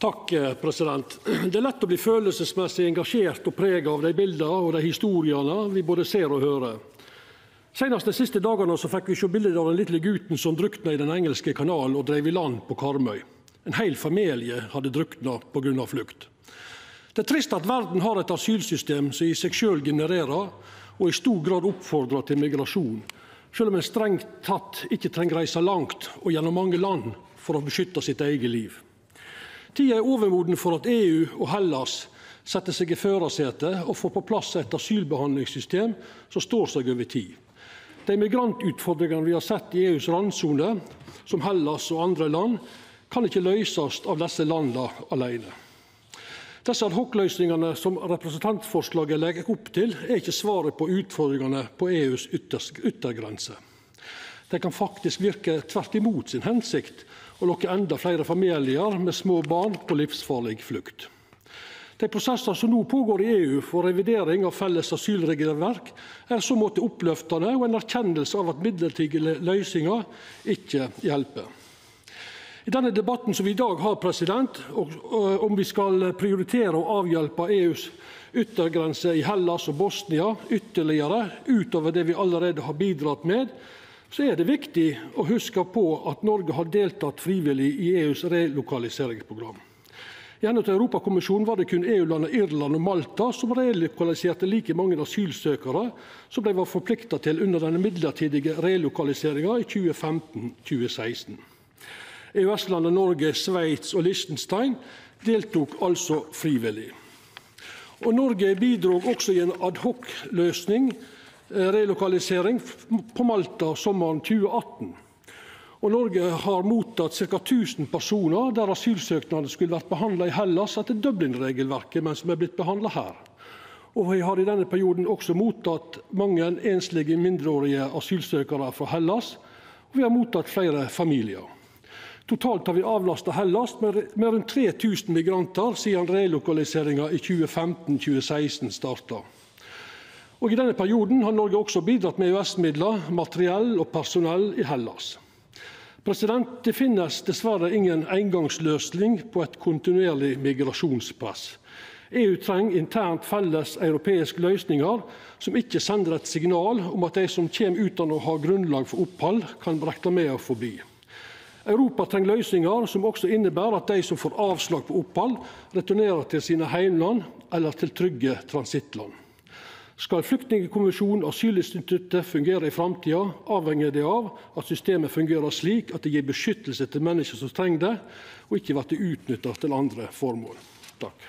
Takk, president. Det lett å bli følelsesmessig engasjert og preget av de bildene og de historiene vi både ser og hører. Senest de siste dagene så fikk vi se bilder av den lille gutten som druknet i den engelske kanalen og drev i land på Karmøy. En hel familie hadde druknet på grunn av flukt. Det er trist at verden har et asylsystem som i seg selv genererer og i stor grad oppfordrer til migrasjon, selv om en strengt tatt ikke trenger reise langt og gjennom mange land for å beskytte sitt eget liv. Tida er overmoden for at EU og Hellas setter seg i førersetet og får på plass et asylbehandlingssystem som står seg over tid. De migrantutfordringene vi har sett i EUs randsone, som Hellas og andre land, kan ikke løses av disse landene alene. Disse ad-hoc-løsningene som representantforslaget legger opp til, er ikke svaret på utfordringene på EUs yttergrense. Det kan faktisk virke tvert imot sin hensikt og lokke enda flere familier med små barn på livsfarlig flukt. De prosesser som nå pågår i EU for revidering av felles asylregelverk, er så måte oppløftende og en erkjennelse av at midlertidige løsninger ikke hjelper. I denne debatten som vi i dag har, om vi skal prioritere å avhjelpe EUs yttergrense i Hellas og Bosnia ytterligere utover det vi allerede har bidratt med, så er det viktig å huske på at Norge har deltatt frivillig i EUs relokaliseringsprogram. I henhold til Europakommisjonen var det kun EU-landet Irland og Malta som relokaliserte like mange asylsøkere som de var forpliktet til under denne midlertidige relokaliseringen i 2015-2016. EØS-landet Norge, Sveits og Liechtenstein deltok altså frivillig. Og Norge bidrog også i en ad-hoc-løsning, relokalisering på Malta sommeren 2018. Og Norge har mottatt ca. 1000 personer der asylsøknader skulle vært behandlet i Hellas etter Dublin-regelverket, men som er blitt behandlet her. Og vi har i denne perioden også mottatt mange enslige mindreårige asylsøkere fra Hellas, og vi har mottatt flere familier. Totalt har vi avlastet Hellas med rundt 3000 migranter siden relokaliseringen i 2015-2016 startet. Og i denne perioden har Norge også bidratt med EØS-midler, materiell og personell i Hellas. Det finnes dessverre ingen engangsløsning på et kontinuerlig migrasjonspress. EU trenger internt felles europeiske løsninger som ikke sender et signal om at de som kommer uten å ha grunnlag for opphold, kan regne med å få bli. Europa trenger løsninger som også innebærer at de som får avslag på opphold, returnerer til sine heimland eller til trygge transittland. Skal flyktningkonvensjonen og asylinstituttet fungere i fremtiden, avhenger det av at systemet fungerer slik at det gir beskyttelse til mennesker som trenger det, og ikke blir utnyttet til andre formål. Takk.